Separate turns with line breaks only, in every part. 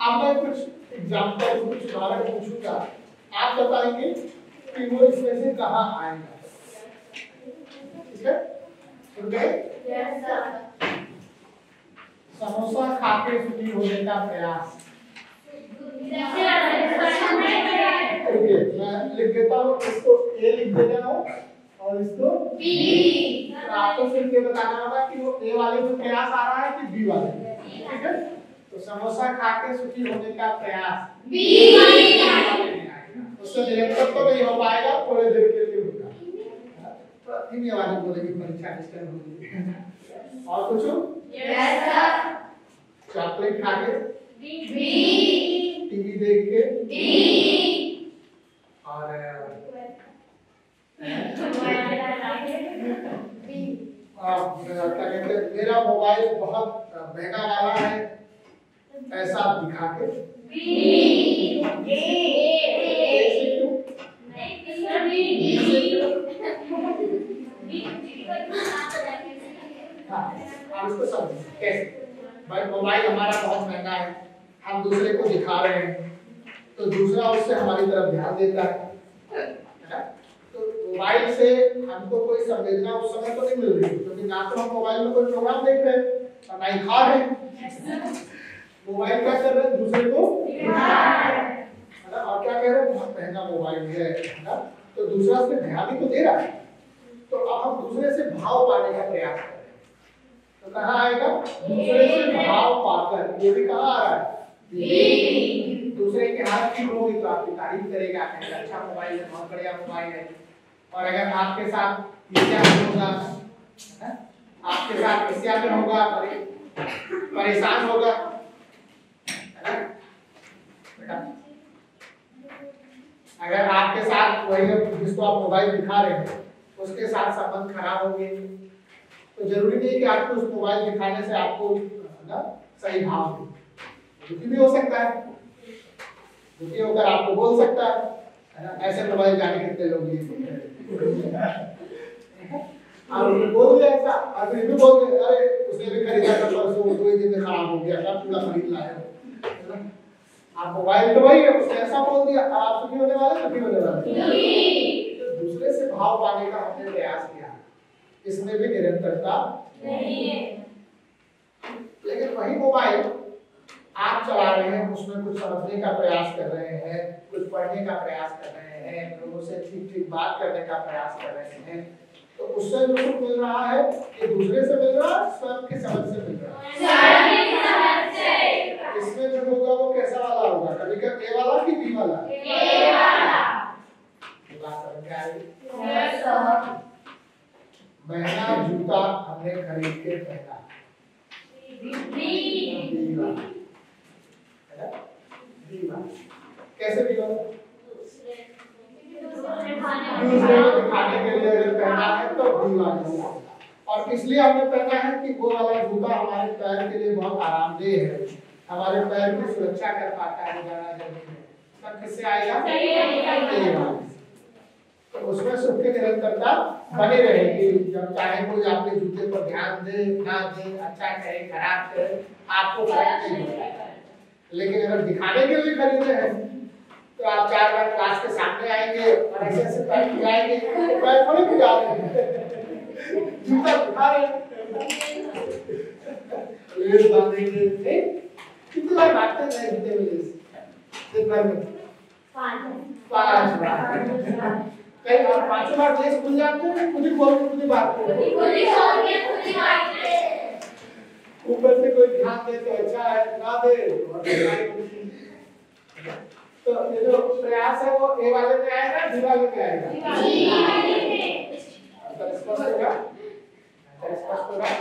अब मैं कुछ एग्जाम्पल कुछ उदाहरण पूछूंगा, आप बताएंगे कि वो इसमें से कहाँ आएगा। ठीक है, सुन गए? समोसा खा के सुखी होने का प्रयास। मैं लिख देता हूँ, इसको ए लिख देना हो और इसको बी। आपको सिर्फ ये बताना होगा कि वो ए वाले में प्रयास आ रहा है कि बी वाले में। ठीक है, तो समोसा खा के सुखी होने का प्रयास बी वाले में आएगा। उससे निरंतर तो नहीं हो पाएगा, थोड़े देर के लिए होगा। तो तीन वाले बोलेंगे परीक्षा डिस्टर्ब होगी। और कुछ? Yes sir. चॉकलेट खा के बी, टीवी देख के डी, और क्या कहते हैं, मेरा मोबाइल बहुत महंगा वाला है ऐसा दिखा के बी। आप इसको समझिए कैसे। भाई मोबाइल हमारा बहुत महंगा है, हम दूसरे को दिखा रहे हैं तो दूसरा उससे हमारी तरफ ध्यान देता है ना? तो मोबाइल से हमको कोई संवेदना उस समय तो नहीं मिल रही, क्योंकि ना तो हम मोबाइल में कोई प्रोग्राम देख रहे हैं और ना ही खा रहे हैं। मोबाइल क्या कर रहे हैं, दूसरे को दिखा रहे हैं, है ना? और क्या कह रहे हैं, बहुत महंगा मोबाइल है ना, तो दूसरा उस पर ध्यान ही तो दे रहा है। तो अब हम दूसरे से भाव पाने का प्रयास कर रहे हैं, तो कहाँ आएगा, दूसरे से भाव पाकर। ये भी कहाँ आ रहा है, दूसरे के हाथ की होगी तो आपकी तारीफ करेगा, कहेगा अच्छा मोबाइल है, बहुत बढ़िया मोबाइल है। और अगर आपके साथ ईर्ष्या होगा, आपके साथ ईर्ष्या में होगा, परेशान होगा, है ना बेटा? अगर आपके साथ वही जिसको आप मोबाइल दिखा रहे हैं उसके साथ संबंध खराब होंगे, तो जरूरी नहीं कि आपको उस मोबाइल दिखाने से आपको ना सही भाव दे। दुखी भी हो सकता है, दुखी होकर आपको बोल सकता है ना, ऐसे मोबाइल जाने कितने लोग आप बोल दिया ऐसा, और फिर भी बोल दिया अरे उसने भी खरीदा था परसों, 2 दिन में खराब हो गया, कब पूरा खरीद लाया हो। आप मोबाइल तो वही है, उसने ऐसा बोल दिया, आप सुखी होने वाले, दुखी होने वाले। तो दूसरे से भाव पाने का हमने प्रयास किया, इसमें भी निरंतरता नहीं है। लेकिन वही मोबाइल आप चला रहे हैं, उसमें कुछ समझने का प्रयास कर रहे हैं, कुछ पढ़ने का प्रयास कर रहे हैं, लोगों से ठीक ठीक बात करने का प्रयास कर रहे हैं, तो उससे जो सुख मिल रहा है ये दूसरे से मिल रहा है, स्वयं की समझ से मिल रहा है। इसमें जो होगा वो कैसा वाला होगा, कभी कभी ए वाला कि बी वाला? ए वाला। बात समझ में आ रही? Yes sir. महंगा जूता हमने खरीद के पहना, बी वाला, कैसे भी दूसरे को दिखाने के लिए अगर पहना है तो दीवाना। और इसलिए हमने पहना है कि वो वाला जूता हमारे पैर के लिए बहुत आरामदेह है, हमारे पैर की सुरक्षा कर पाता है ज्यादा जमीन में। तब किससे आएगा, तो उसमें सुख की निरंतरता बनी रहेगी। जब चाहे कोई आपके जूते पर ध्यान दे ना दे, अच्छा करे खराब करे, आपको फर्क नहीं पड़ता। लेकिन अगर दिखाने के लिए खरीदे हैं तो आप 4 बार क्लास के सामने आएंगे और ऐसे ऐसे पैर जाएंगे, तो पैर थोड़े भी जा रहे हैं, जूता दिखा रहे हैं, लेस बांधेंगे, कितनी बार बांधते हैं जूते में लेस दिन भर में? 5 बार। कई बार 5 बार लेस खुल जाते हैं, खुद ही बोल के खुद ही बांधते हैं। ऊपर से कोई ध्यान दे तो अच्छा है, ना दे तो ये जो प्रयास है वो ए वाले में आएगा, बी वाले में आएगा? स्पष्ट होगा? स्पष्ट होगा?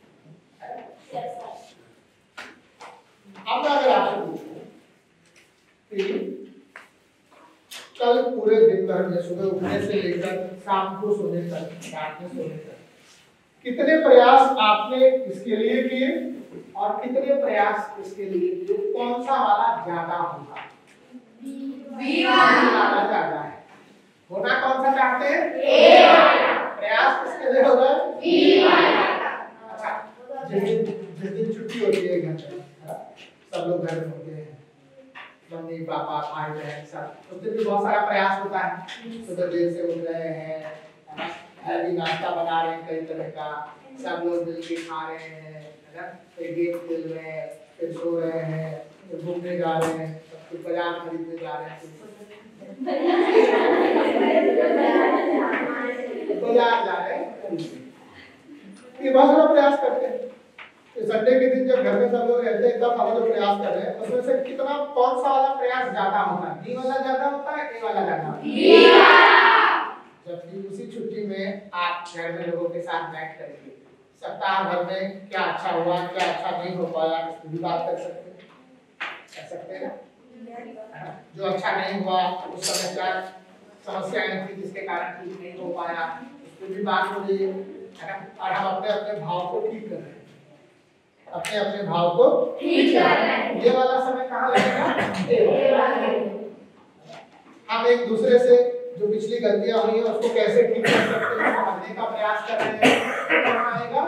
अब अगर आपसे पूछूं कि कल पूरे दिन भर में सुबह उठने से लेकर शाम को सोने तक, रात में सोने तक कितने प्रयास आपने इसके लिए किए और कितने प्रयास इसके लिए किए, कौन सा वाला ज्यादा होगा? बी वाला ज्यादा है। होना कौन सा चाहते हैं? ए वाला। प्रयास किसके लिए होगा? बी वाला। अच्छा, जिस दिन छुट्टी होती है घर में, सब लोग घर में होते हैं, मम्मी पापा भाई बहन सब, तो फिर भी बहुत सारा प्रयास होता है। सुबह देर से उठ रहे हैं, हैवी नाश्ता बना रहे हैं कई तरह का, सब लोग मिलके खा रहे हैं, है ना, फिर गेम खेल रहे हैं, फिर सो रहे हैं, फिर घूमने जा रहे हैं, फिर बाजार खरीदने जा रहे हैं, बाजार जा रहे हैं, ये बहुत सारा प्रयास करते हैं। संडे के दिन जब घर में सब लोग रहते हैं तब हम लोग प्रयास कर रहे हैं, उसमें से कितना कौन सा वाला प्रयास ज्यादा होता है? बी वाला ज्यादा होता है, ए वाला ज्यादा होता है? जब उसी छुट्टी में आप घर में लोगों के साथ बैठ करके सप्ताह भर में क्या अच्छा हुआ, क्या अच्छा नहीं हो पाया, इस भी बात कर सकते हैं ना। जो अच्छा नहीं हुआ उस समय क्या समस्याएं थी जिसके कारण ठीक नहीं हो पाया, उस पर भी बात हो रही है ना। और हम अपने अपने भाव को ठीक कर रहे हैं, अपने अपने भाव को ठीक कर रहे हैं। ये वाला समय कहाँ लगेगा? हम एक दूसरे से जो पिछली गलतियां हुई हैं उसको कैसे ठीक कर सकते हैं समझने का प्रयास कर रहे हैं। कहाँ आएगा?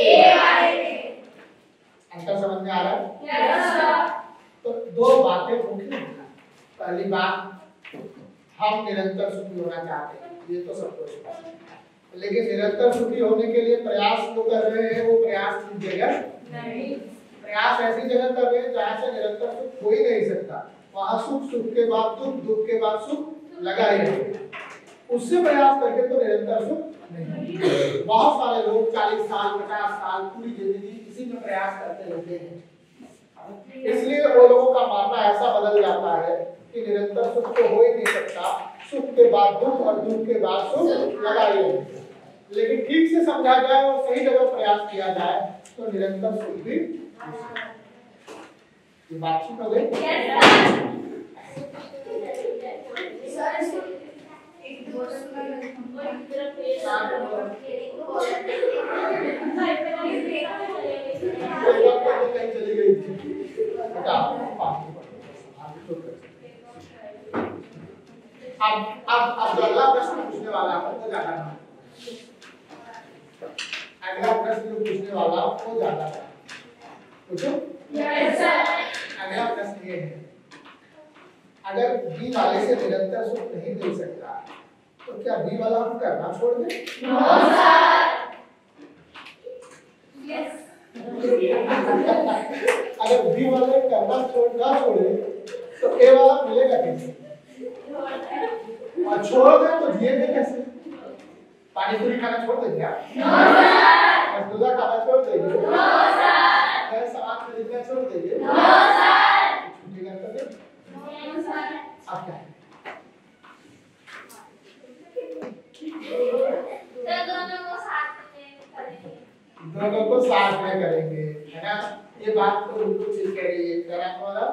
अंतर समझ में आ रहा है? yes, तो दो बातें मुख्य हैं। पहली बात, हम निरंतर सुखी होना चाहते हैं, ये तो सबको पता है, लेकिन निरंतर सुखी होने के लिए प्रयास जो कर रहे हैं वो प्रयास की जगह नहीं, प्रयास ऐसी जगह कर रहे हैं जहाँ से निरंतर सुख हो ही नहीं सकता। वहाँ सुख, सुख के बाद दुख, दुख के बाद सुख लगा ही रहेगा। उससे प्रयास करके तो निरंतर सुख नहीं। बहुत सारे लोग 40 साल 50 साल पूरी जिंदगी इसी में प्रयास करते रहते हैं, इसलिए वो लोगों का मानना ऐसा बदल जाता है कि निरंतर सुख तो हो ही नहीं सकता, सुख के बाद दुख और दुख के बाद सुख लगा ही रहेगा। लेकिन ठीक से समझा जाए और सही जगह प्रयास किया जाए तो निरंतर सुख भी। ये बातचीत हो गई? कहीं चली गई थी, अब जो अगला प्रश्न पूछने वाला है वो ज्यादा ना, अगला प्रश्न जो पूछने वाला वो ज्यादा है, पूछो। अगला प्रश्न ये है, अगर बी वाले से निरंतर सुख नहीं मिल सकता तो क्या बी वाला हम करना छोड़ दें? No sir. यस। अगर बी वाले करना छोड़े तो ए वाला मिलेगा कैसे? और छोड़ दे तो जिएंगे कैसे? पानी पूरी खाना छोड़ देंगे आप? No sir. रसगुल्ला खाना छोड़ देंगे? No sir. सामान खरीदना छोड़ देंगे? No sir. छुट्टी कर देंगे? No sir. अब क्या है? दोनों को साथ में करेंगे, है ना? ये बात तो बिल्कुल ठीक कह रही है, जरा थोड़ा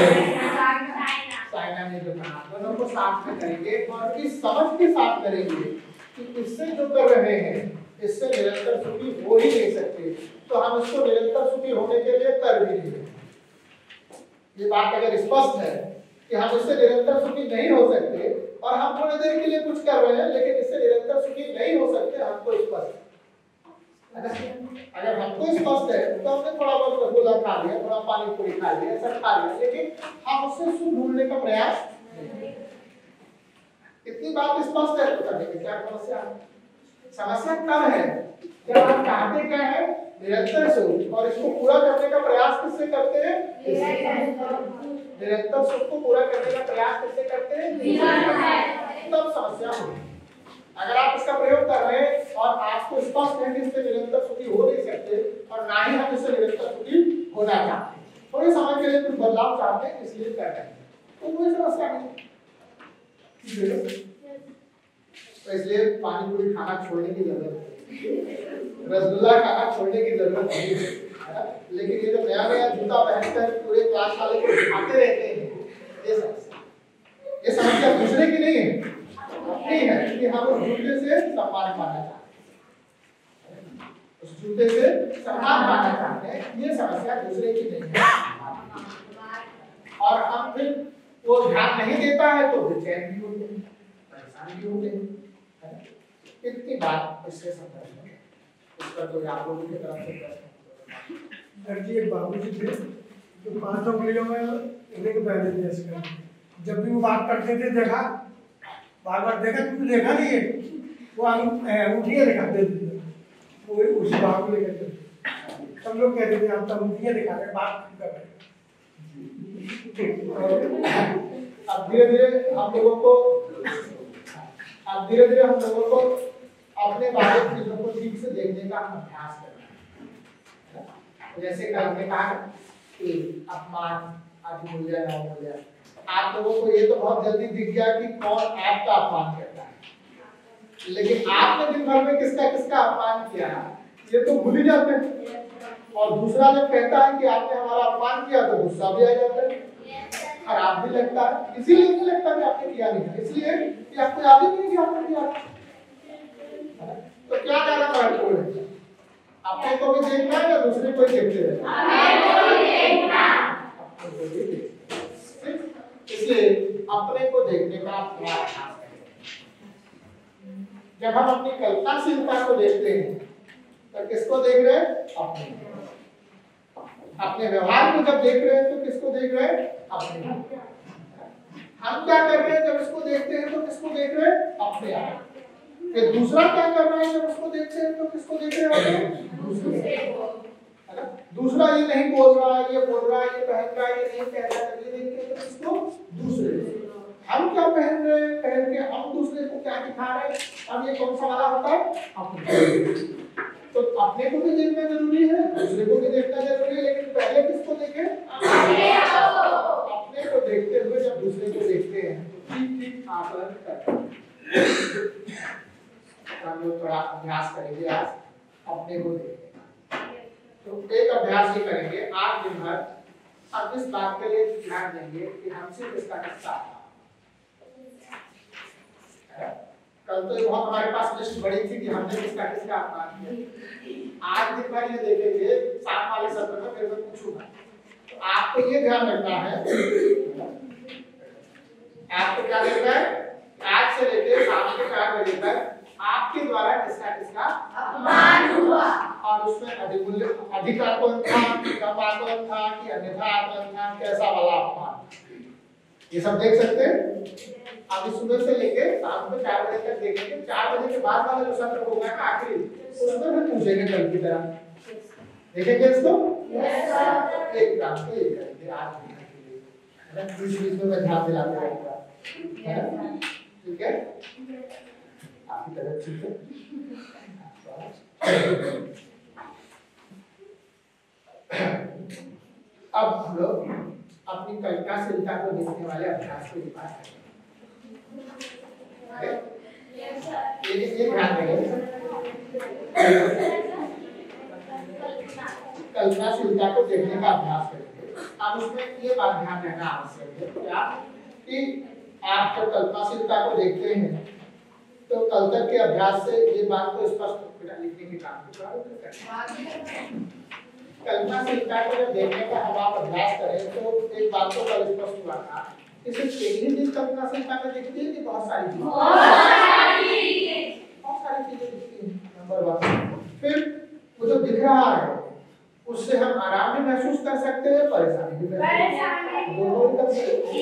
साइना ने जो कहा, दोनों को साथ में करेंगे और इस समझ के साथ करेंगे कि इससे जो कर रहे हैं इससे निरंतर सुखी हो ही नहीं सकते, तो हम इसको निरंतर सुखी होने के लिए कर भी नहीं। ये बात अगर स्पष्ट है कि हम इससे निरंतर सुखी नहीं हो सकते और हम थोड़ी देर के लिए कुछ कर रहे हैं लेकिन इससे निरंतर सुखी नहीं हो सकते, हमको स्पष्ट है। अगर हमको स्पष्ट है तो हमने थोड़ा बहुत रसगुल्ला खा लिया, थोड़ा पानी पूरी खा लिया, सब खा लिया, लेकिन हम उससे सुख ढूंढने का प्रयास नहीं। इतनी बात स्पष्ट है तो करने की क्या समस्या है? समस्या कब है जब हम चाहते क्या है? निरंतर सुख, और इसको पूरा करने का प्रयास किससे करते हैं? निरंतर सुख को पूरा करने का प्रयास किससे करते हैं? तब समस्या होगी। अगर आप इसका प्रयोग कर रहे हैं और आपको स्पष्ट है कि इससे निरंतर सुखी हो नहीं सकते और ना ही हम इससे निरंतर सुखी होना चाहते हैं, थोड़े समय के लिए कुछ बदलाव चाहते हैं इसलिए कर रहे हैं, तो कोई समस्या नहीं। तो इसलिए पानी पूरी खाना छोड़ने की जरूरत है, रसगुल्ला खाना छोड़ने की जरूरत नहीं है, लेकिन ये जो नया नया जूता पहनकर पूरे क्लास वाले को दिखाते रहते हैं, ये समस्या दूसरे की नहीं है, अपनी है कि हम उस जूते से सम्मान पाना चाहते हैं, उस जूते से सम्मान पाना चाहते हैं, ये समस्या दूसरे की नहीं है। और हम फिर वो ध्यान नहीं देता है तो बेचैन भी होते हैं, परेशान भी होते हैं। इतनी बात इससे समझ में, इसका कोई आप लोगों की तरफ से प्रश्न?
सर जी, एक बाबूजी थे जो 5 उंगलियों में इन्हीं को पहले देश का जब भी वो बात करते थे देखा बार बार देखा तुमने देखा नहीं है वो अंगूठियाँ दिखाते थे वो उसी बात को लेकर चलते सब लोग कहते थे हम तो अंगूठियाँ दिखा रहे बात कर रहे
अब धीरे धीरे हम लोगों को अपने बारे में चीजों को ठीक से देखने का अभ्यास करना है। जैसे कल हमने कहा कि अपमान अधिमूल्य अवमूल्य, आप लोगों को ये तो बहुत जल्दी दिख गया कि कौन आपका अपमान करता है, लेकिन आपने दिन भर में किसका किसका अपमान किया ये तो भूल ही जाते हैं। और दूसरा जब कहता है कि आपने हमारा अपमान किया तो गुस्सा भी आ जाता है, खराब भी लगता है। इसीलिए नहीं लगता कि आपने किया नहीं, इसलिए कि आपको याद ही नहीं कि आपने किया। तो क्या ज्यादा महत्वपूर्ण है, अपने को भी देखना है या दूसरे को ही देखते रहना? इसलिए अपने को देखने का अभ्यास करें। जब हम अपनी कल्पनाशीलता को देखते हैं तो किसको देख रहे हैं? अपने व्यवहार को जब देख रहे हैं तो किसको देख रहे हैं? अपने। हम क्या कर रहे हैं जब इसको देखते हैं तो किसको देख रहे हैं? अपने आप। फिर दूसरा क्या कर रहा है जब उसको देखते हैं तो किसको देख रहे हैं? दूसरे को। है ना? दूसरा ये नहीं बोल रहा है, ये बोल रहा है, ये पहन रहा है, ये नहीं पहन रहा है, ये देखते हैं तो किसको? दूसरे को। हम क्या पहन रहे हैं, पहन के हम दूसरे को क्या दिखा रहे हैं? अब ये कौन सा वाला होता है? अपने। तो अपने को भी देखना जरूरी है, दूसरे को भी देखना जरूरी है, लेकिन पहले किसको देखें? अपने को देखते हुए जब दूसरे को देखते हैं तो ठीक ठीक आकलन करते हैं। हम लोग थोड़ा अभ्यास करेंगे आज अपने को देखने का। तो एक अभ्यास ये करेंगे आज दिन भर, अब इस बात के लिए ध्यान देंगे कि हमसे किसका किस्सा है। कल तो ये बहुत हमारे पास लिस्ट बड़ी थी कि हमने किसका किसका अपमान किया। आज दिन भर ये देखेंगे, साथ वाले सत्र में फिर मैं पूछूंगा। तो आपको ये ध्यान रखना है, आपको क्या देखना है? आज से लेकर शाम के 4 बजे तक आपके द्वारा किसका किसका अपमान हुआ, और उसमें अधिक आकलन था, कम आकलन था कि अन्यथा आकलन था, कैसा वाला अपमान, ये सब देख सकते हैं। अभी सुबह से लेके शाम को 4 बजे तक देखेंगे। 4 बजे के बाद वाला जो सत्र होगा ना आखिरी, उसमें भी पूछेंगे कल की तरह। देखेंगे इसको? एक काम तो ये करेंगे आज भी, बीच में मैं ध्यान दिलाते रहूंगा, ठीक है? आपकी तरफ ठीक है? अब हम लोग अपनी कल्पनाशीलता को देखने वाले अभ्यास को बात करेंगे। ये ध्यान देंगे, कल्पनाशीलता को देखने का अभ्यास करेंगे। अब उसमें ये बात ध्यान रखना आवश्यक है क्या कि आप जब कल्पनाशीलता को देखते हैं तो कल तक के अभ्यास से ये बात को स्पष्ट लिखने की काम कल्पनाशीलता को जब देखने का हम आप अभ्यास करें तो एक बात तो कल स्पष्ट हुआ था, इसे पहली चीज कल्पनाशीलता में दिखती है कि बहुत सारी चीजें दिखती हैं। नंबर 1। फिर वो जो दिख रहा है उससे हम आराम भी महसूस कर सकते हैं, परेशानी भी दोनों कर सकते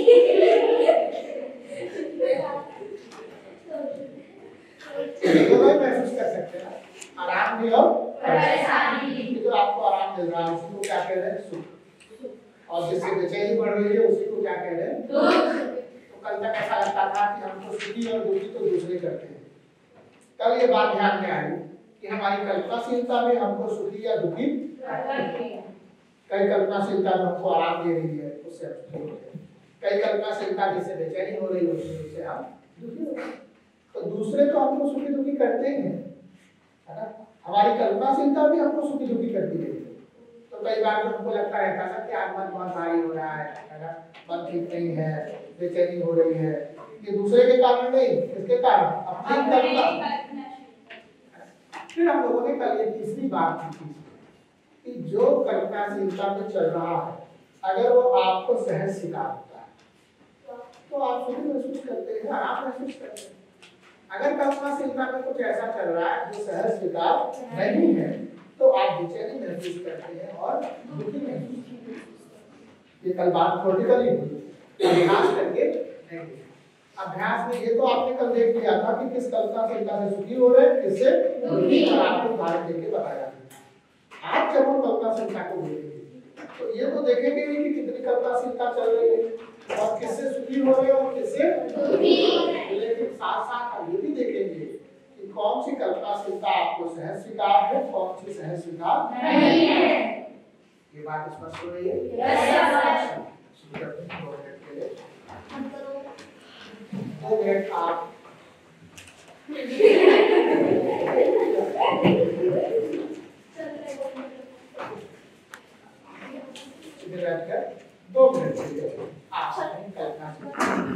महसूस कर सकते हैं, आराम भी और परेशानी। जो आपको आराम मिल रहा है उसी को क्या कह रहे हैं? सुख। और जिससे बेचैनी बढ़ रही है उसी को क्या कह रहे हैं? दुख। तो कल तक ऐसा लगता था कि हमको सुखी और दुखी तो दूसरे करते हैं। कल ये बात ध्यान में आई कि हमारी कल्पनाशीलता में हमको सुखी या दुखी, कई कल्पनाशीलता में हमको आराम दे रही है उससे हम सुखी होते हैं, कई कल्पनाशीलता जिससे बेचैनी हो रही है उससे हम दुखी होते हैं। तो दूसरे तो हमको सुखी दुखी करते हैं, है ना? हमारी कल्पनाशीलता भी हमको सुखी दुखी करती है। तो कई बार तो हमको लगता रहता है कि आज मन बहुत भारी हो रहा है ना, मन ठीक नहीं है, बेचैनी हो रही है, ये दूसरे के कारण नहीं, इसके कारण अपनी कल्पना। फिर हम लोगों ने कल ये तीसरी बात की कि जो कल्पनाशीलता में चल रहा है अगर वो आपको सहज स्वीकार होता है तो आप सुखी महसूस करते हैं, आराम महसूस करते हैं। अगर कल्पनाशीलता में कुछ ऐसा चल रहा है जो सहज स्वीकार नहीं है तो आप बेचैनी महसूस करते हैं और दुखी महसूस करते हैं। ये कल बात थ्योरेटिकली हुई, अभ्यास करके नहीं देखा। अभ्यास में ये तो आपने कल देख लिया था कि किस कल्पनाशीलता से सुखी हो रहे हैं, किससे दुखी, और आपको उदाहरण देके बताया था। आज जब हम कल्पनाशीलता को देखेंगे तो ये तो देखेंगे कि कितनी कल्पनाशीलता चल रही है और किससे सुखी हो रहे हैं और किससे दुखी हो रहे हैं, लेकिन साथ साथ हम ये भी देखेंगे कि कौन सी कल्पनाशीलता आपको सहज स्वीकार है, कौन सी सहज स्वीकार नहीं है। ये बात स्पष्ट हो रही है? शुरू करते हैं 2 मिनट के लिए। 2 मिनट आप बैठकर 2 मिनट के लिए आप अपनी कल्पना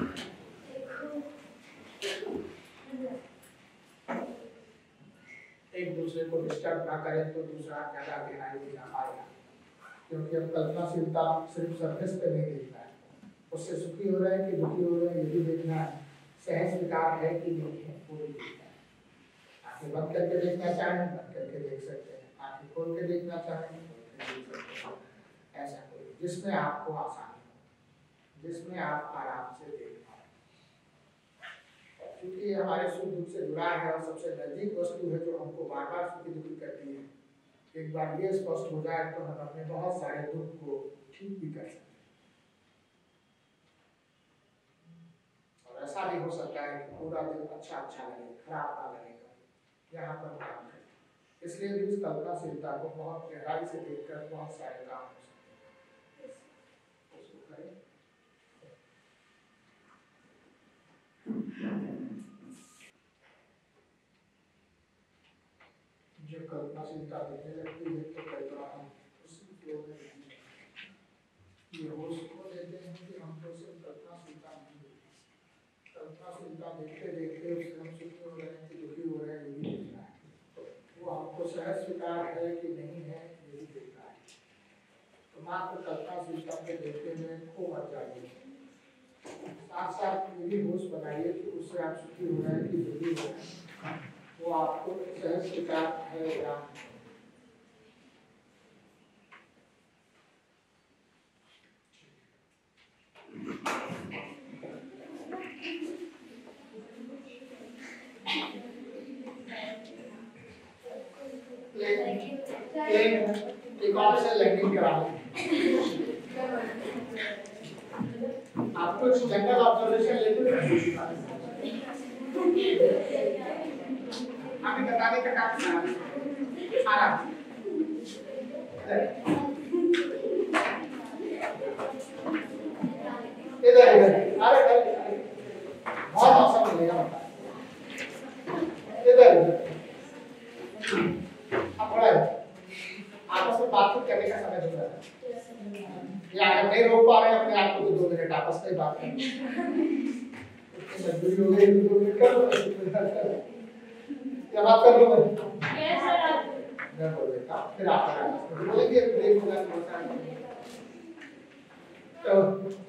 एक दूसरे को डिस्टर्ब ना करें तो दूसरा ज्यादा गहराई में जा पाएगा, क्योंकि अब कल्पनाशीलता सिर्फ सरफेस पे नहीं देखना है, उससे सुखी हो रहे हैं कि दुखी हो रहे हैं ये भी देखना है, सहज विकार है कि नहीं है वो भी देखना है। आंखें बंद करके देखना चाहें बंद करके देख सकते हैं, आंखें खोल के देखना चाहें खोल के देख सकते हैं। ऐसा कोई जिसमें आपको आसानी हो, जिसमें आप आराम से देख पाए, क्योंकि हमारे सुख दुख से जुड़ा है और सबसे नजदीक वस्तु है जो हमको बार बार सुखी दुखी करती है। एक बार ये स्पष्ट हो जाए तो हम अपने बहुत सारे दुख को ठीक भी कर सकते हैं। और ऐसा भी हो सकता है कि पूरा दिन अच्छा लगे, खराब ना लगेगा, यहाँ पर काम करें। इसलिए भी इस कल्पनाशीलता को बहुत गहराई से देखकर बहुत सारे काम हो सकते हैं। जो कल्पनाशीलता दिखने लगती है तो कई बार हम उसी फ्लो में ये होश को देते हैं कि हमको सिर्फ कल्पनाशीलता नहीं मिलती, कल्पनाशीलता देखते देखते उससे हम सुखी हो रहे हैं कि दुखी हो रहे हैं ये भी देखना है, वो हमको सहज स्वीकार है कि नहीं है ये भी देखना है। तो मात्र कल्पनाशीलता को देखते हुए खो मत जाइए, साथ साथ ये भी होश बनाइए कि उससे आप सुखी हो रहे हैं कि दुखी हो रहे हैं, वो आपको सहज स्वीकार है या एक ऑप्शन लैंडिंग करा आप कुछ जनरल ऑब्जर्वेशन लेते अभी बताने का काम आराम इधर अरे बहुत औसम मिलेगा इधर अब थोड़ा आपस में बातचीत करने का समय दूंगा या अगर नहीं रोक पा रहे हैं अपने आप को तो 2 मिनट आपस में बात करें, मजबूरी हो गई 2 मिनट कर क्या बात कर लो मैं बोल देता फिर आप बोलेंगे ब्रेक होगा तो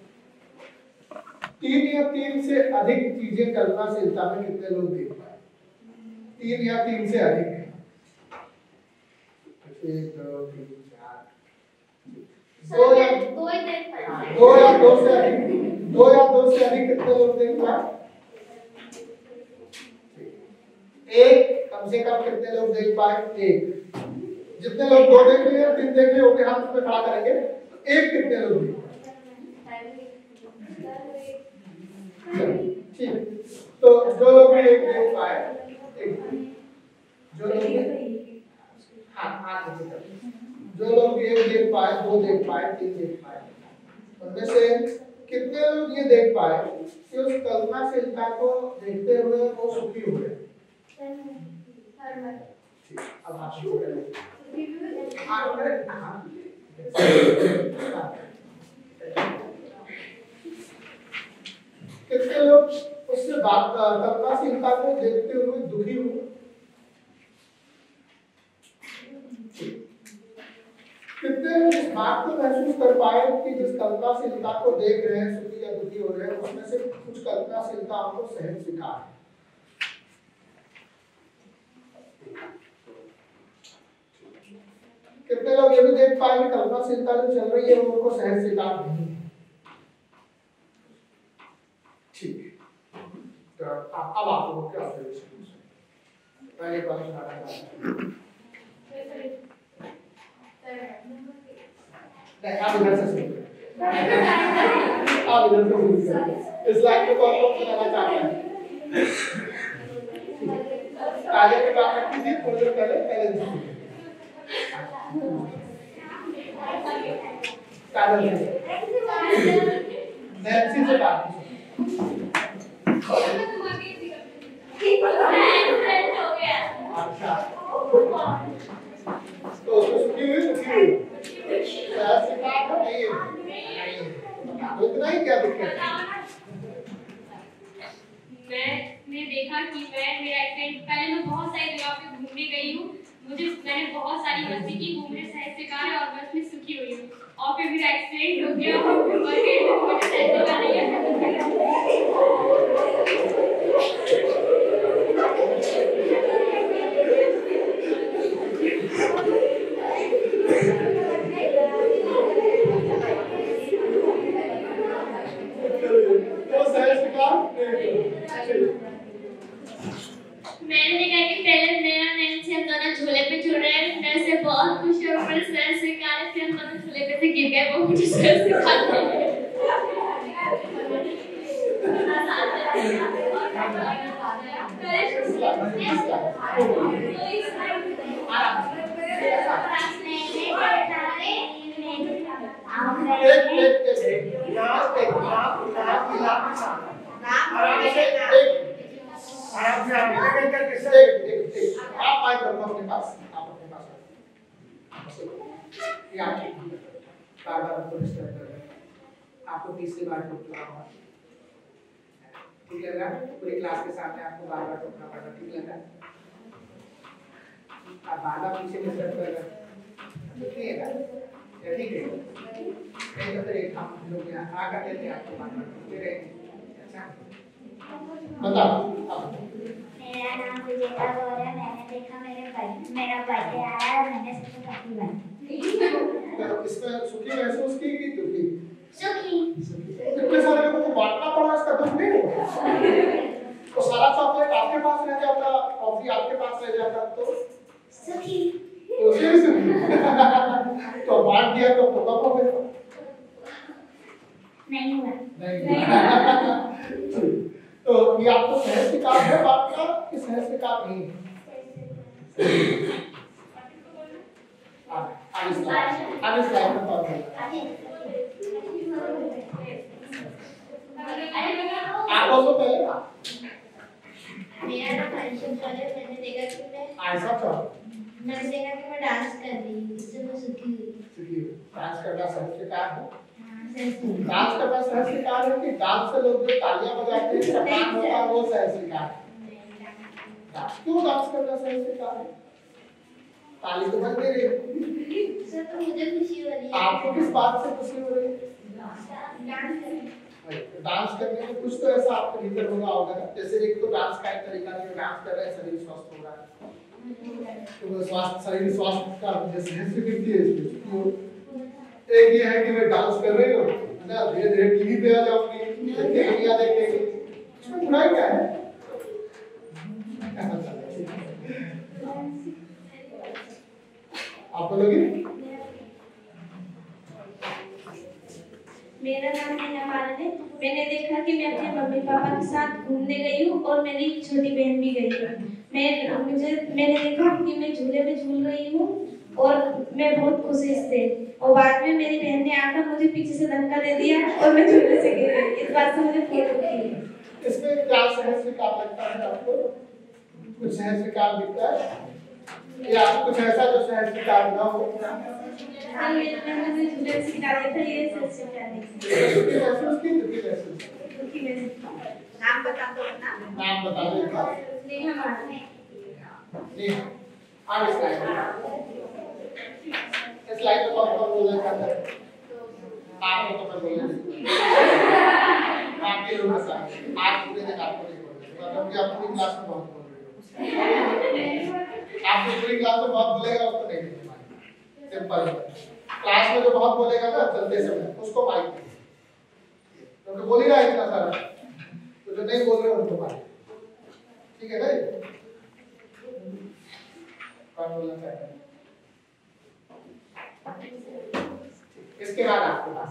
3 या 3 से अधिक चीजें कल्पनाशीलता में कितने लोग देख पाए? 3 या 3 से अधिक 1 2 3 4 2 या 2 से अधिक 2 या 2 से अधिक कितने लोग देख पाए? 1 कम से कम कितने लोग देख पाए? 1 जितने लोग 2 देख लिए 3 देख लिए उनके हाथ में खड़ा करेंगे तो 1 कितने लोग देख ठीक तो जो लोग भी 1 देख पाए जो लोग हाँ जो लोग भी 1 देख पाए 2 देख पाए 3 देख पाए उनमें से कितने लोग ये देख पाए कि उस कल्पनाशीलता को देखते हुए वो सुखी हुए? अब आप शुरू करें कितने लोग उससे बात कल्पनाशीलता को देखते हुए दुखी हुए? कितने लोग इस बात को महसूस कर पाए कि जिस कल्पनाशीलता को देख रहे हैं सुखी या दुखी हो रहे हैं उसमें से कुछ कल्पनाशीलता हमको सहज स्वीकार है? कितने लोग ये भी देख पाएंगे कल्पनाशीलता जो चल रही है वो उनको सहज स्वीकार नहीं है। ठीक है, तो अब आप लोग क्या पहले क्वेश्चन आ रहा है आप इधर से सुनिए, आप इधर से सुनिए, इस लाइन को कौन कौन सुनाना चाहता है? आगे के बात कीजिए थोड़ी देर पहले नैन्सी से बात अच्छा तो उसको सुखी हुई नहीं उतना ही क्या दिक्कत है?
मैंने देखा कि मेरा एक्सीडेंट पहले मैं बहुत सारी जगह पे घूमने गई हूँ, मैंने बहुत सारी मस्ती की, घूमने सहज स्वीकार है और मैं उसमें सुखी हुई हूँ। और फिर मेरा एक्सीडेंट हो गया और मर गई, मुझे सहज स्वीकार नहीं है। मैंने देखा कि पहले मेरा नैन्सी हम दोनों झूले पे झूल रहे हैं, मैं से बहुत खुश और बड़े सहज स्वीकार है, फिर हम दोनों झूले पे से गिर गए, वो मुझे सहज स्वीकार नहीं है।
आपको तीसरी बार टोकना होगा, ठीक लग रहा है? पूरी क्लास के सामने आपको बार बार टोकना पड़ेगा, ठीक लग रहा है? आप बार बार पीछे में स्टेप कर रहे हैं, ठीक है ना? ठीक है, नहीं तो फिर हम लोग यहाँ आ करते थे आपको बार बार टोकते रहेंगे, अच्छा? बताओ
मेरा नाम विजेता गौर है। मैंने देखा मेरा बर्थडे आया और मैंने सबको काफी बांटी।
तो इसमें सुखी महसूस की कि दुखी?
सुखी।
इतने सारे लोगों को बांटना पड़ा, इसका दुख नहीं होगा? तो सारा चॉकलेट आपके पास रह जाता, कॉफी आपके पास रह जाता तो
सुखी।
तो तो बांट दिया तो कब होगा?
नहीं हुआ।
नहीं। तो ये आपको सहज स्वीकार है बात का कि सहज स्वीकार नहीं है? आगे स्लाइड में बात करें। आप लोगों को पहले
मेरा नाम हर्षित है। मैंने देखा कि मैं डांस कर रही हूँ, इससे मैं सुखी हुई।
डांस करना सहज स्वीकार है? डांस करना सहज स्वीकार है कि डांस से लोग जो तालियां बजाते हैं सम्मान होता है वो सहज स्वीकार है? क्यों डांस करना सहज स्वीकार है? ताली तो बज नहीं रही।
सर तो मुझे खुशी हो रही है।
आपको किस बात से खुशी हो रही है? डांस करने में कुछ तो ऐसा आपके भीतर होगा ना, जैसे एक तो डांस का एक तरीका है, डांस कर रहे हैं शरीर स्वस्थ हो रहा है, तो स्वास्थ्य शरीर स्वास्थ्य का जैसे स्वीकृति है इसमें। एक ये है कि मैं डांस कर रही हूँ ना, धीरे धीरे टीवी पे आ जाऊंगी, देखेंगे, इसमें बुराई क्या है? आपको लगे?
मेरा नाम नेहा बालन है। मैंने देखा कि मैं अपने मम्मी पापा के साथ घूमने गई हूँ और मेरी छोटी बहन भी गई है। मैंने देखा कि मैं झूले में झूल रही हूँ और मैं बहुत खुश से, और बाद में मेरी बहन ने आकर मुझे पीछे से धक्का दे दिया और मैं झूले से गिर गई। इस बात से मुझे बहुत दुखी है।
इसमें क्या सहज स्वीकार लगता है आपको? कुछ सहज स्वीकार दिखता है या कुछ ऐसा जो सहज स्वीकार न हो?
मैंने झूले से गिरा दिया था, ये सहज स्वीकार नहीं। नाम बता दो।
नाम बता दो।
नेहा बालन।
नेहा आगे स्लाइड पे कौन कौन बोलना चाहता है? आप लोग तो मैं बोलने बाकी लोग के साथ आज पूरे दिन आपको नहीं बोल रहे, मतलब कि आप पूरी क्लास में बहुत बोल रहे हो। आप पूरी क्लास में बहुत बोलेगा उसको नहीं बोलना। सिंपल। क्लास में जो बहुत बोलेगा ना चलते समय उसको माइक दीजिए, क्योंकि बोल ही रहा है इतना सारा, तो जो नहीं बोल रहे उनको माइक, ठीक है ना? कौन बोलना चाहता है? इसके बाद आपके पास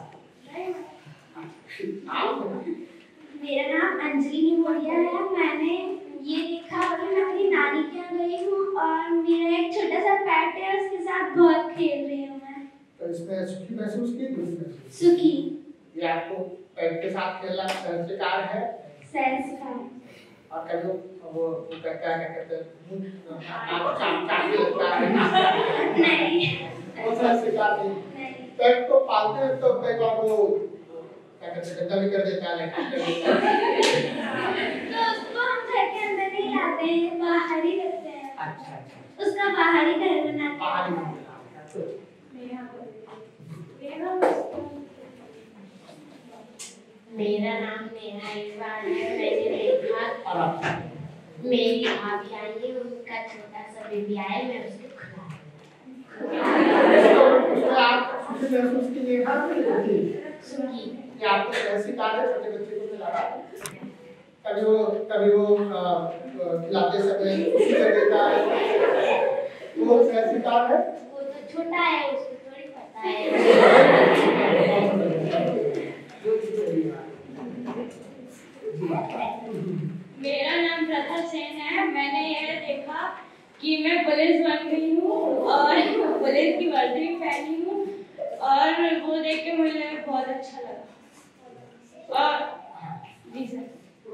मेरा नाम अंजलि निमोडिया है। मैंने ये देखा कि मैं अपनी नानी के यहाँ गई हूँ और मेरा एक छोटा सा पेट है, उसके साथ बहुत खेल रही हूँ मैं।
तो इसमें सुखी महसूस की?
सुखी।
ये आपको पेट के साथ खेलना सहज है?
सहज।
और कभी वो कहता है, क्या कहते हैं, आप चांदी लगता है?
नहीं,
वो सहज नहीं। पेट को पालते हैं तो कई बार वो क्या कहते हैं, गंदा भी कर देता है, लेकिन कर देता है।
तो उसको हम घर के अंदर नहीं लाते हैं, बाहर ही रखते हैं।
अच्छा।
उसका बाहर ही घर बनाते हैं।
बाहर ही बनाते हैं।
मेरा नाम नेहा इकबाल है। मैंने देखा मेरी भाभी आई है, उनका छोटा सा बेबी आया, मैं उसको
उसमें आप सुखी महसूस कीजिएगा।
सुखी।
ये आपको कैसी कार है? छोटे बच्चे को खिलाना, कभी वो खिलाते समय खुशी कर देता है, वो कैसी कार है?
वो तो छोटा है, उसको थोड़ी पता है।
मेरा नाम प्रथा सेन है। मैंने ये देखा कि मैं पुलिस बन गई हूँ और पुलिस की वर्दी भी पहनी हूँ, और वो देख के मुझे बहुत अच्छा लगा। और जी सर,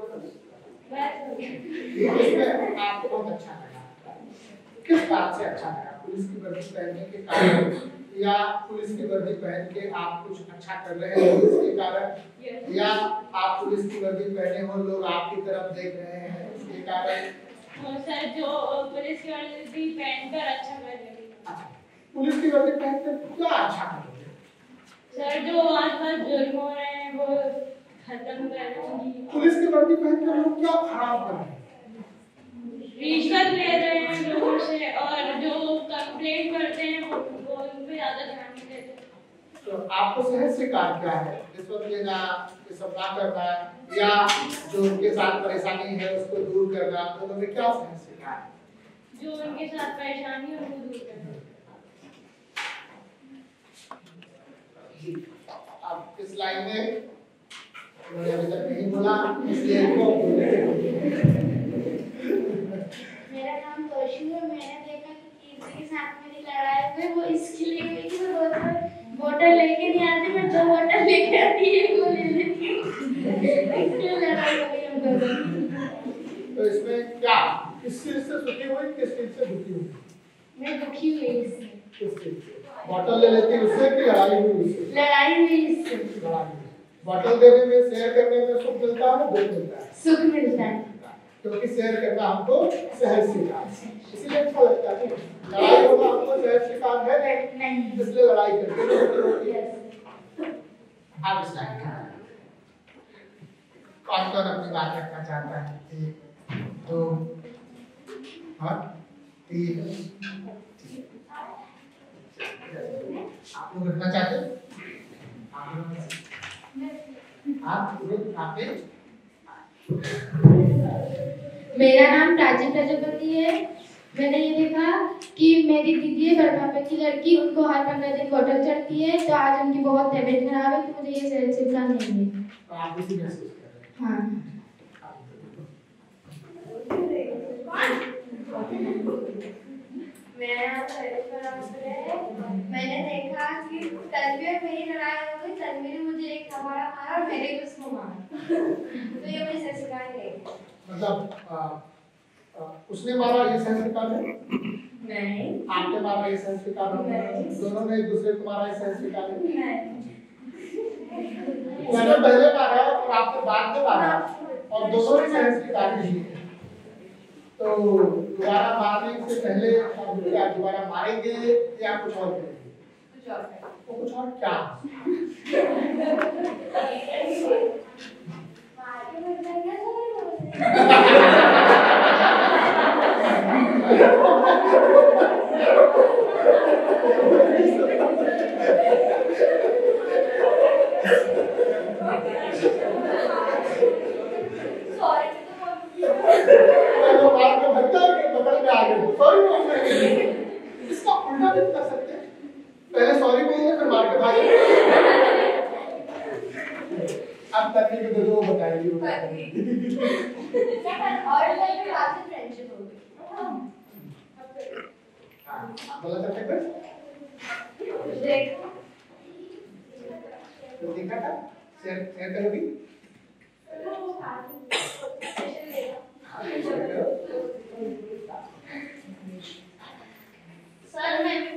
इसमें आपको बहुत अच्छा लगा? किस बात से अच्छा लगा? पुलिस की वर्दी पहनने के कारण, या पुलिस की वर्दी पहन के आप कुछ अच्छा कर रहे हैं इसके कारण, या आप पुलिस की वर्दी पहने हो, लोग आपकी तरफ देख रहे हैं इसके कारण?
सर, जो पुलिस की वर्दी पहनकर अच्छा कर रही है।
पुलिस की वर्दी पहनकर क्या अच्छा कर रहे हैं?
सर, जो आसपास जुर्म हो रहे हैं वो खत्म कर दूंगी।
पुलिस की वर्दी पहनकर लोग क्या खराब कर रहे हैं?
रिश्वत ले रहे हैं लोगों से, और जो कंप्लेंट करते हैं वो उन पे ज्यादा ध्यान नहीं देते।
तो आपको सहज से कार्य क्या है? रिश्वत लेना, ये सब ना करना, या जो उनके साथ परेशानी है उसको दूर करना, तो में क्या सहज से कार्य है?
जो उनके साथ परेशानी है उनको दूर करना।
अब इस लाइन में उन्होंने अभी तक नहीं बोला, इसलिए इनको
मेरा नाम तोशु है। मैंने देखा कि किसी के साथ मेरी लड़ाई हुई, वो इसके लिए हुई कि मैं बोतल लेके नहीं आती, मैं 2 बोतल लेके आती है, वो ले लेती हूँ। इसलिए लड़ाई हो गई हम दोनों।
तो इसमें क्या, किस चीज से सुखी हुई, किस चीज से दुखी हुई?
मैं दुखी हुई इससे।
किस चीज से? बोतल ले लेती उससे कि लड़ाई हुई उससे?
लड़ाई हुई इससे।
लड़ाई हुई। बोतल देने में, शेयर करने में सुख मिलता है, दुख मिलता है?
सुख मिलता है,
क्योंकि शेयर करना हमको सहज स्वीकार है, इसीलिए अच्छा लगता है। लड़ाई होना हमको सहज स्वीकार है
नहीं,
इसलिए लड़ाई करते हैं। आप इस लाइन में कौन कौन अपनी बात रखना चाहता है? 1 2 और 3। आप लोग रखना चाहते हैं? आपने
मेरा नाम प्राची प्रजापति है। मैंने ये देखा कि मेरी दीदी है, बड़पापा की लड़की, उनको हर 15 दिन बोतल चढ़ती है, तो आज उनकी बहुत तबीयत खराब है, तो मुझे ये सहज स्वीकार नहीं है।
तो आप इसी महसूस कर रहे हैं?
हाँ।
मेरा नाम है। मैंने देखा कि तन्वी और मेरी लड़ाई हो गई। तन्वी ने मुझे एक थप्पड़ मारा और मेरे को उसको मारा, तो ये मुझे सहज स्वीकार नहीं है।
मतलब उसने मारा ये सहज स्वीकार है?
नहीं।
आपने मारा ये सहज स्वीकार है? दोनों ने एक दूसरे को मारा ये सहज स्वीकार है?
नहीं।
मैंने पहले मारा और आपने बाद में मारा और दोनों ने सहज स्वीकार नहीं है, तो दोबारा मारने से पहले क्या दोबारा मारेंगे या कुछ और करेंगे? तो कुछ और क्या? मार के भागे। अब तकनीक तो जो बताएगी वो
और लाइफ में आपसे फ्रेंडशिप हो गई।
हाँ बोला था पेपर तो देखा था शेयर करोगी
सर मैं भी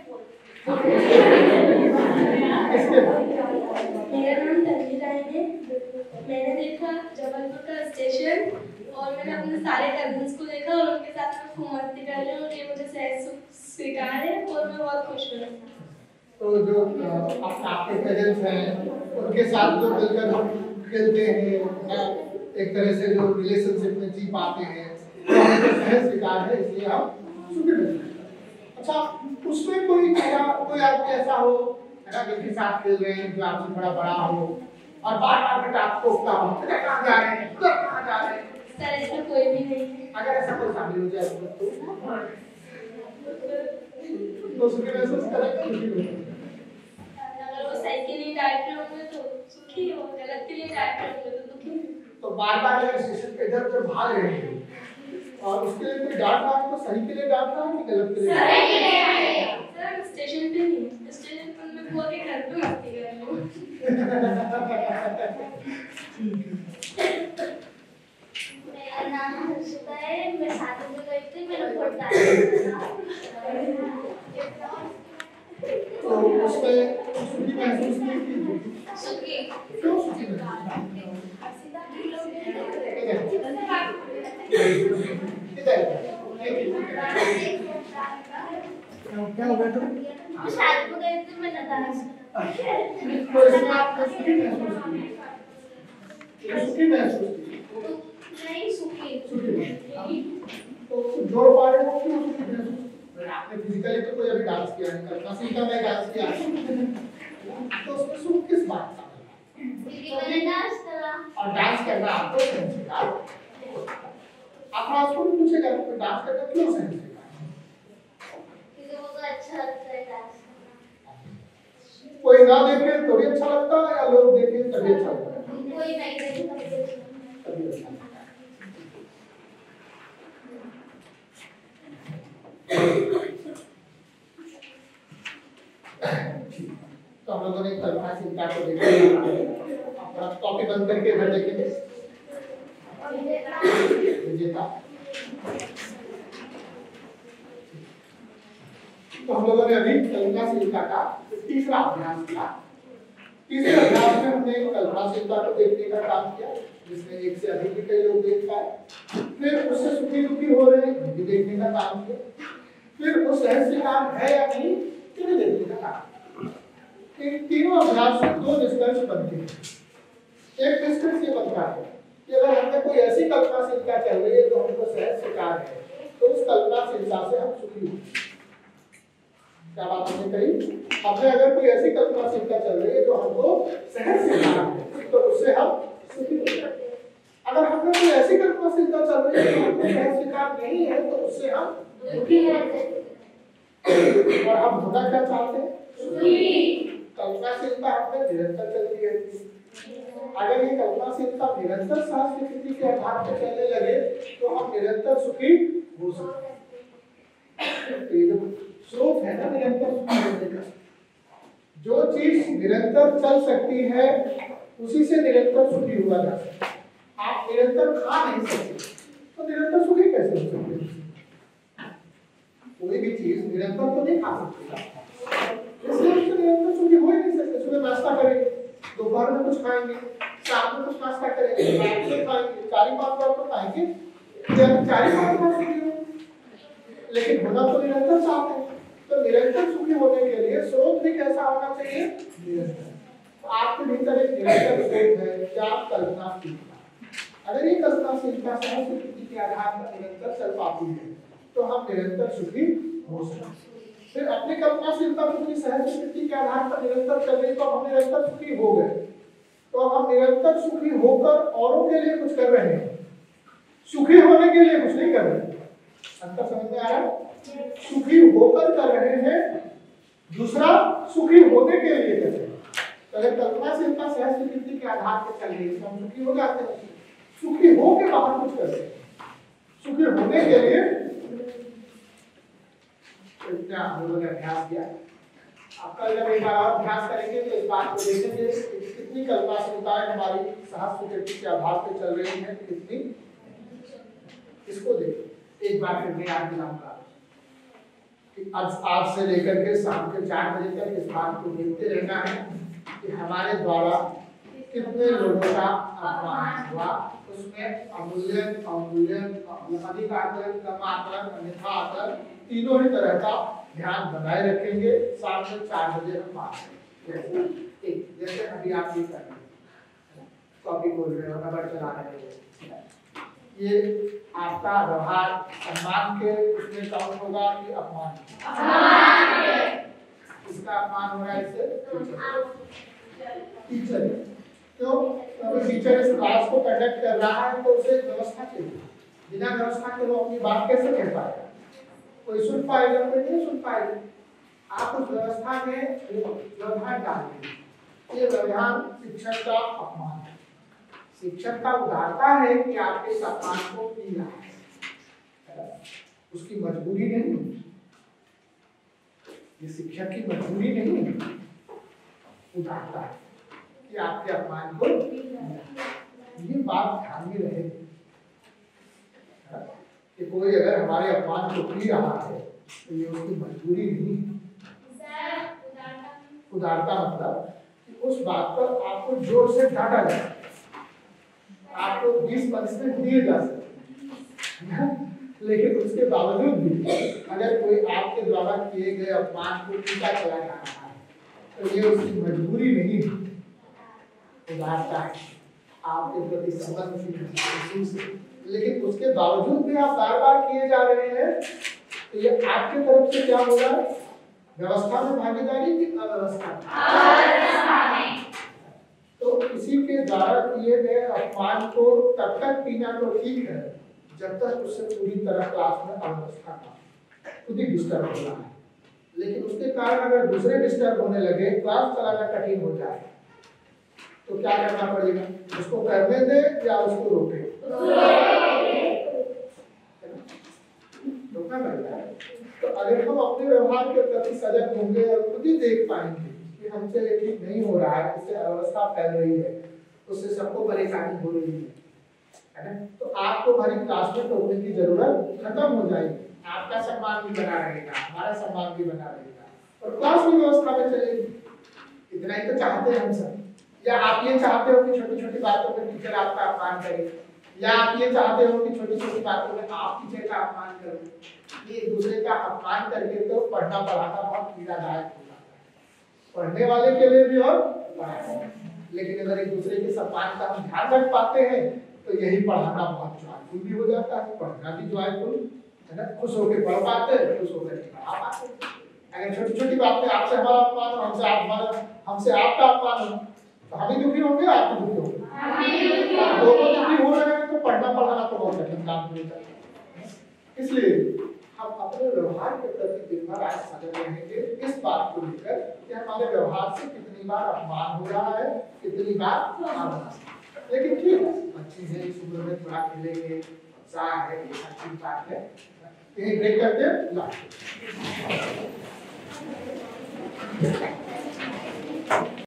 मेरा नाम तन्वीर है। मैंने देखा जबलपुर का स्टेशन और मैंने अपने सारे कजिन्स को देखा और उनके साथ में खूब मस्ती कर रही हूँ और ये मुझे सहज स्वीकार है और मैं बहुत खुश हूँ।
तो जो आपके कजिन्स हैं उनके साथ जो मिलकर हम खेलते हैं एक तरह से जो रिलेशनशिप में जी पाते हैं तो हमें सहज स्वीकार है इसलिए हम सुखी रहते हैं। अच्छा उसमें कोई आदमी ऐसा हो है ना जिसके साथ खेल रहे हैं जो आपसे थोड़ा बड़ा हो और बार बार बेटा आपको उसका हो कहाँ जा रहे हैं कहाँ जा रहे हैं
सर ऐसा कोई भी नहीं है।
अगर ऐसा कोई शामिल हो जाए तो सुखी महसूस करेंगे
अगर वो सही के लिए डांट रहे होंगे तो सुखी हो, गलत के लिए डांट रहे होंगे तो दुखी।
तो बार बार अगर स्टेशन पे इधर उधर भाग रहे हैं और उसके लिए कोई डांट रहा है तो सही के लिए डांट रहा है कि गलत के लिए?
सर स्टेशन पे नहीं, स्टेशन पर मैं बुआ के घर पे मस्ती कर रही हूँ।
मेरा नाम हर्षिता है। मैं 7 बजे गई थी मेरा फोटा
तो उसमें सुखी महसूस नहीं की
सुखी
क्यों सुखी महसूस इधर
क्या हो गया तुम?
मैं 7 बजे गई थी मैंने डांस
तो इसमें आपने सुखी महसूस की सुखी महसूस की
नहीं सुखी
तो जोड़ पा रहे हो क्यों सुखी महसूस? आपने फिजिकली तो कोई अभी डांस किया नहीं कल्पना सीखा मैं डांस किया तो उसमें सुख किस बात का
क्योंकि मैंने डांस करा
और डांस करना आपको सहन सिखा आप आपको भी पूछेगा कि डांस करना क्यों सहन सिखा
क्योंकि मुझे अच्छा लगता है डांस
कोई ना देखे तो भी अच्छा लगता है या लोग देखे तभी अच्छा लगता है
कोई नहीं देखे तभी अच्छा लगता
तभी अच्छा लगता है तो हम लोगों ने कल्पना चिंता को देखा अपना कॉपी बंद करके इधर देखेंगे विजेता तो हम लोगों ने अभी कल्पनाशीलता का तीसरा अभ्यास किया। तीसरे अभ्यास में हमने कल्पनाशीलता को देखने का काम किया जिसमें एक से अधिक भी कई लोग देख पाए। फिर उससे सुखी दुखी हो रहे हैं भी देखने का काम किया। फिर वो सहज से काम है या नहीं ये भी देखने का काम। इन तीनों अभ्यास से 2 निष्कर्ष बनते हैं। एक निष्कर्ष ये बनता है कि अगर हमें कोई ऐसी कल्पनाशीलता चल रही है तो हमको सहज स्वीकार है तो उस कल्पनाशीलता से हम सुखी होंगे। क्या बात हमने कही? हमने अगर कोई ऐसी कल्पनाशीलता चल रही है जो हमको सहज स्वीकार है तो उससे हम सुखी होंगे। अगर हमें कोई ऐसी कल्पनाशीलता चल रही है जो हमको सहज स्वीकार नहीं है तो उससे हम दुखी होंगे। और हम होना क्या चाहते हैं? कल्पनाशीलता हमें निरंतर चलती रहती है। अगर ये कल्पनाशीलता निरंतर साहस स्वीकृति के आधार पर चलने लगे तो हम निरंतर सुखी हो सकते हैं। तो ये जो स्रोत है ना निरंतर सुखी होने का, जो चीज निरंतर चल सकती है उसी से निरंतर सुखी हुआ जा सकता है। आप निरंतर खा नहीं सकते तो निरंतर सुखी कैसे हो सकते हैं? कोई भी चीज निरंतर तो नहीं खा सकती, इसलिए उससे निरंतर सुखी हो ही नहीं सकते। सुबह नाश्ता करेंगे, दोपहर में कुछ खाएंगे, शाम में कुछ नाश्ता करेंगे, रात में खाएंगे, 4-5 बार तो खाएंगे, 4-5 बार सुखी हो। लेकिन होना तो निरंतर चाहते हैं। तो निरंतर सुखी होने के लिए स्रोत भी कैसा होना चाहिए? निरंतर। आपके भीतर एक निरंतर स्रोत है क्या? आप कल्पनाशीलता। अगर ये कल्पनाशीलता सहज स्वीकृति के आधार पर निरंतर चल पाती है तो हम निरंतर सुखी हो सकते हैं। फिर अपनी कल्पनाशीलता को सहज स्वीकृति के आधार पर निरंतर चल रही तो हम निरंतर सुखी हो गए। तो अब हम निरंतर सुखी होकर औरों के लिए कुछ कर रहे हैं, सुखी होने के लिए कुछ नहीं कर रहे। अंतर समझ में आ रहा है? सुखी होकर कर रहे हैं दूसरा सुखी होने के लिए कहते हैं। अगर कल्पनाशीलता सहज स्वीकृति के आधार पर चल रही है तो हम सुखी हो जाते हैं। सुखी हो के बाहर कुछ करते हैं। सुखी होने के लिए इतना हम लोगों ने अभ्यास किया। आपका जब एक बार और अभ्यास करेंगे तो इस बात को देखेंगे कितनी कल्पनाशीलताएं हमारी सहज स्वीकृति के आधार पर चल रही हैं, कितनी। इसको देखो एक बार फिर मैं याद दिलाऊंगा कि आज से लेकर के शाम के 4 बजे तक इस बात को देखते रहना है कि हमारे द्वारा कितने लोगों का अपमान हुआ। उसमें अमूल्यन, अवमूल्यन, अधिक आकलन, कम आकलन, अन्यथा आकलन, तीनों ही तरह का ध्यान बनाए रखेंगे। शाम में 4 बजे हम बात करेंगे। जैसे अभी आप ये कर रहे हैं, कॉपी खोल रहे हो, नंबर चला रहे हो, ये आपका व्यवहार सम्मान के उसमें काउंट होगा कि अपमान? इसका अपमान हो रहा है, इससे टीचर। तो टीचर इस क्लास को कंडक्ट कर रहा है तो उसे व्यवस्था चाहिए। बिना व्यवस्था के वो अपनी बात कैसे कह पाएगा? कोई सुन पाएगा, कोई नहीं सुन पाएगा। आप उस व्यवस्था में व्यवहार डालेंगे। ये व्यवहार शिक्षक का अपमान है। शिक्षक का उदारता है कि आपके सम्मान को पी रहा है, उसकी मजबूरी नहीं। ये शिक्षक की मजबूरी नहीं, उदारता है कि आपके अपमान को। ये बात ध्यान में रहे कि कोई अगर हमारे अपमान को पी रहा है तो ये उसकी मजबूरी नहीं। उदारता मतलब कि उस बात पर आपको जोर से डांटा जाए, आपको 20 पनिशमेंट दिए जा सकते, लेकिन उसके बावजूद भी अगर कोई आपके द्वारा किए गए अपमान को पीछा चला जा रहा है तो ये उसकी मजबूरी नहीं, उदारता है, आपके प्रति संबंध। लेकिन उसके बावजूद भी आप बार बार किए जा रहे हैं तो ये आपके तरफ से क्या होगा? व्यवस्था में भागीदारी की अव्यवस्था। तो किसी के द्वारा किए गए अपमान को तब तक पीना तो ठीक है जब तक उससे पूरी तरह क्लास में अव्यवस्था का खुद ही डिस्टर्ब हो रहा है। लेकिन उसके कारण अगर दूसरे डिस्टर्ब होने लगे, क्लास चलाना कठिन हो जाए, तो क्या करना पड़ेगा? उसको करने दे या उसको रोके? रोकना पड़ेगा। तो अगर हम अपने व्यवहार के प्रति सजग होंगे और खुद ही देख पाएंगे कि हमसे ये ठीक नहीं हो रहा है, इससे अवस्था फैल रही है, उससे सबको परेशानी हो रही है ना, तो आपको भरी क्लास में टोकने की जरूरत खत्म हो जाएगी। आपका सम्मान भी बना रहेगा, हमारा सम्मान भी बना रहेगा और क्लास भी व्यवस्था में चलेगी। इतना ही तो चाहते हैं हम सब। या आप ये चाहते हो कि छोटी छोटी बातों में टीचर आपका अपमान करे, या आप ये चाहते हो कि छोटी छोटी बातों में आप टीचर का अपमान करो? ये एक दूसरे का अपमान करके तो पढ़ना पढ़ाना बहुत पीड़ादायक हो जाता है, पढ़ने वाले के लिए भी और पढ़ाने। लेकिन अगर एक दूसरे के सम्मान का हम ध्यान रख पाते हैं तो यही पढ़ाना बहुत जॉयफुल भी हो जाता है, पढ़ना भी जॉयफुल है ना, खुश होकर पढ़ पाते हैं, खुश होकर पढ़ा पाते हैं। अगर छोटी छोटी बात में आपसे हमारा अपमान हो, हमसे आपका अपमान हो, तो हम ही दुखी होंगे, आप भी दुखी होंगे, दोनों दुखी हो रहे हैं, तो पढ़ना पढ़ाना तो बहुत कठिन काम होता है। इसलिए हम अपने व्यवहार के प्रति दिन भर आज सजग रहेंगे इस बात को लेकर कि हमारे व्यवहार से कितनी बार अपमान हो रहा है, कितनी बार। लेकिन ठीक है, अच्छी है, इस उम्र में थोड़ा खेलेंगे, उत्साह है, ये अच्छी बात है। यही ब्रेक करके